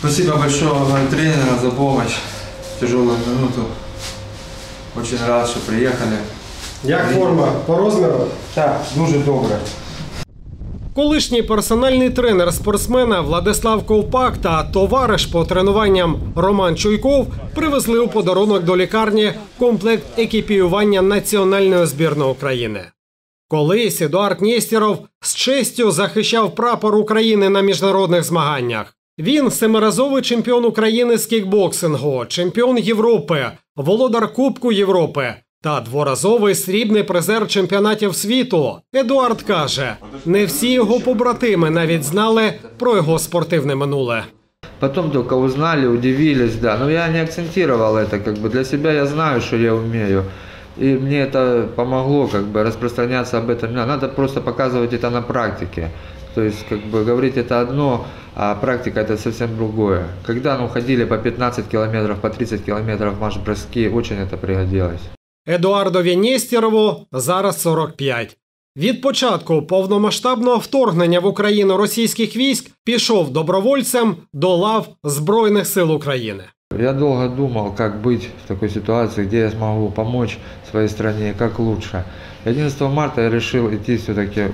Спасибо большое тренеру за помощь в тяжелую минуту. Очень рад, что приехали. Як форма? По розміру? Так, дуже добре. Колишній персональний тренер спортсмена Владислав Ковпак та товариш по тренуванням Роман Чуйков привезли у подарунок до лікарні комплект екіпіювання національної збірної України. Колись Едуард Нєстєров з честю захищав прапор України на міжнародних змаганнях. Він – семиразовий чемпіон України з кікбоксингу, чемпіон Європи, володар Кубку Європи та дворазовий срібний призер чемпіонатів світу. Едуард каже, не всі його побратими навіть знали про його спортивне минуле. Потом только узнали, удивились, да. Но я не акцентировал это, как бы для себя я знаю, что я умею. И мне это помогло, как бы, распространяться об этом. Надо просто показывать это на практике. То есть, как бы, говорить это одно, а практика это совсем другое. Когда ходили по 15 километров, по 30 километров марш-броски, очень это пригодилось. Едуардові Нєстєрову зараз 45. Від початку повномасштабного вторгнення в Україну російських військ пішов добровольцем до лав Збройних сил України. Я долго думал, как быть в такой ситуации, где я смогу помочь своей стране, как лучше. 11 марта я решил идти все-таки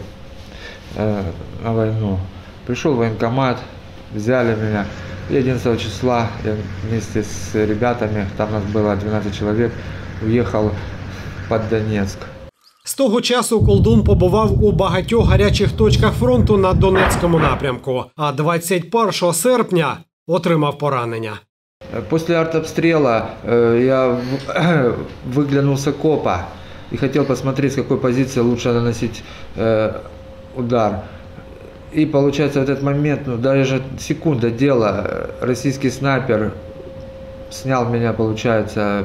на войну. Пришел в военкомат, взяли меня. И 11 числа я вместе с ребятами, там нас было 12 человек, уехал под Донецк. З того часу Колдун побував у багатьох гарячих точках фронту на Донецькому напрямку, а 21 серпня отримав поранення. После артобстрела я выглянул с окопа и хотел посмотреть, с какой позиции лучше наносить удар. И получается в этот момент, даже секунда дела, российский снайпер снял меня, получается,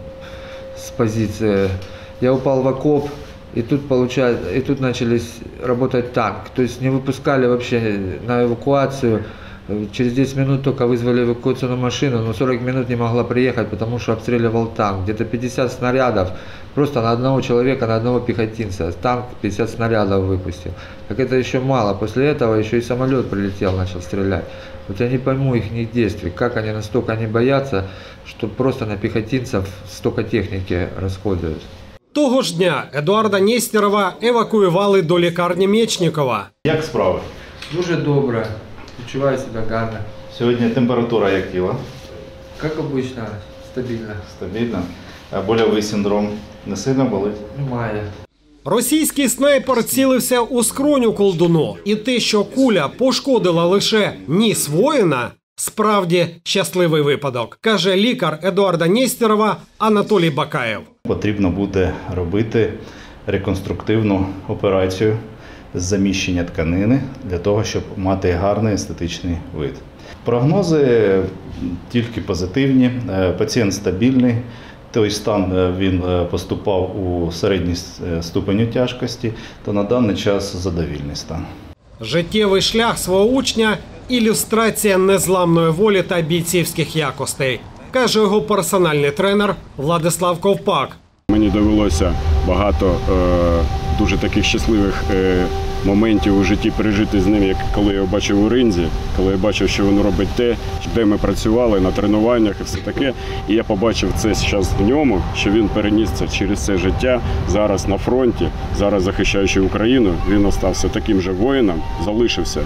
с позиции. Я упал в окоп, и тут начались работать танк. То есть не выпускали вообще на эвакуацию. Через 10 минут только вызвали эвакуационную машину, но 40 минут не могла приехать, потому что обстреливал танк. Где-то 50 снарядов просто на одного человека, на одного пехотинца. Танк 50 снарядов выпустил. Так это еще мало. После этого еще и самолет прилетел, начал стрелять. Вот я не пойму их действий, как они настолько не боятся, что просто на пехотинцев столько техники расходуют. Того ж дня Едуарда Нєстєрова евакуювали до лікарні Мєчнікова. Як справи? Дуже добре. Відчуваю себе гарно. Сьогодні температура як тіла? Як обично, стабільно. Стабільно. А больовий синдром не сильно болить? Немає. Російський снайпер цілився у скроню Колдуну. І те, що куля пошкодила лише ніс воїна, справді щасливий випадок, каже лікар Едуарда Нєстєрова Анатолій Бакаєв. Потрібно буде робити реконструктивну операцію з заміщення тканини для того, щоб мати гарний естетичний вид. Прогнози тільки позитивні, пацієнт стабільний, той стан він поступав у середній ступеню тяжкості, то на даний час задовільний стан. Життєвий шлях свого учня – ілюстрація незламної волі та бійцівських якостей, каже його персональний тренер Владислав Ковпак. Мені довелося багато дуже таких щасливих моментів у житті пережити з ним, як коли я бачив у ринзі, коли я бачив, що він робить те, де ми працювали на тренуваннях і все таке. І я побачив це зараз в ньому, що він переніс це через це життя, зараз на фронті, зараз захищаючи Україну. Він остався таким же воїном, залишився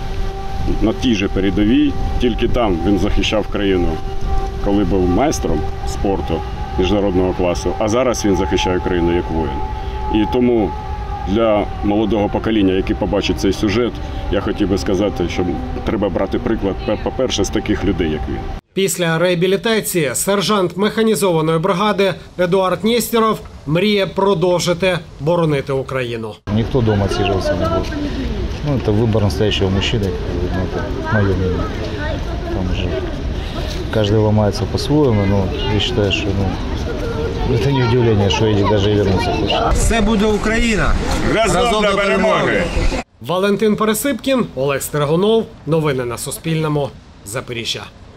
на тій же передовій, тільки там він захищав країну, коли був майстром спорту міжнародного класу, а зараз він захищає країну як воїн. І тому для молодого покоління, яке побачить цей сюжет, я хотів би сказати, що треба брати приклад, по-перше, з таких людей, як він. Після реабілітації сержант механізованої бригади Едуард Нєстєров мріє продовжити боронити Україну. Ніхто вдома відсиджуватися не буде. Це вибір настоящего мужчини, це моє мнение. Там вже кожен ламається по-своєму, але я вважаю, що це не удивлення, що навіть і вернутися хоче. Все буде Україна! Разом до перемоги! Валентин Пересипкін, Олег Стригунов. Новини на Суспільному. Запоріжжя.